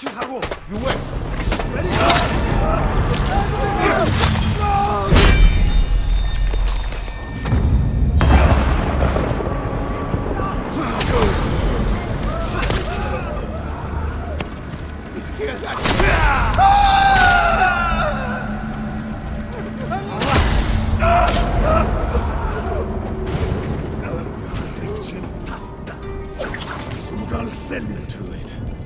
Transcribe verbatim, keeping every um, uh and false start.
하고 you wait. Ready? You're gonna sell me to it.